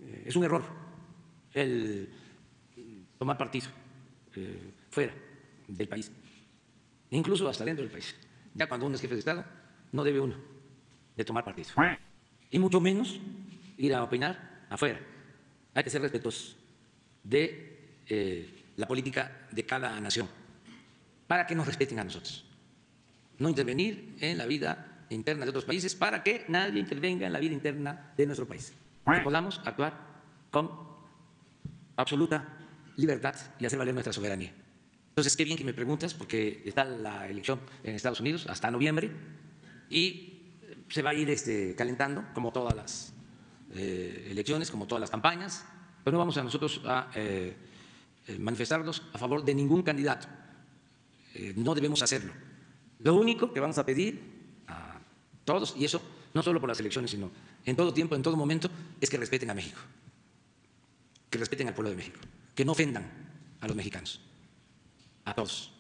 es un error el tomar partido fuera del país, incluso hasta dentro del país. Ya cuando uno es jefe de Estado, no debe uno de tomar partido, y mucho menos ir a opinar afuera. Hay que ser respetuosos de la política de cada nación para que nos respeten a nosotros. No intervenir en la vida interna de otros países para que nadie intervenga en la vida interna de nuestro país. Que podamos actuar con absoluta libertad y hacer valer nuestra soberanía. Entonces, qué bien que me preguntas, porque está la elección en Estados Unidos hasta noviembre y se va a ir calentando, como todas las elecciones, como todas las campañas, pero no vamos a nosotros a manifestarnos a favor de ningún candidato. No debemos hacerlo. Lo único que vamos a pedir a todos, y eso no solo por las elecciones, sino en todo tiempo, en todo momento, es que respeten a México, que respeten al pueblo de México, que no ofendan a los mexicanos, a todos.